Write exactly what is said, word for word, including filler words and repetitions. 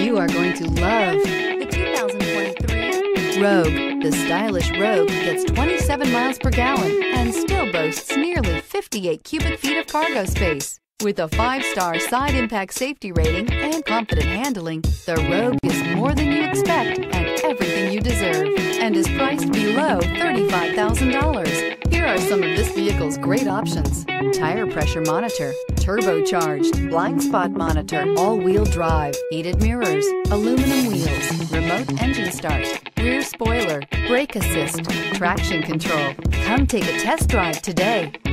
You are going to love the two thousand twenty-three Rogue. The stylish Rogue gets twenty-seven miles per gallon and still boasts nearly fifty-eight cubic feet of cargo space. With a five-star side impact safety rating and confident handling, the Rogue is more than you expect and everything you deserve, and is priced below thirty-five thousand dollars. Here are some of this vehicle's great options: tire pressure monitor, turbocharged, blind spot monitor, all-wheel drive, heated mirrors, aluminum wheels, remote engine start, rear spoiler, brake assist, traction control. Come take a test drive today.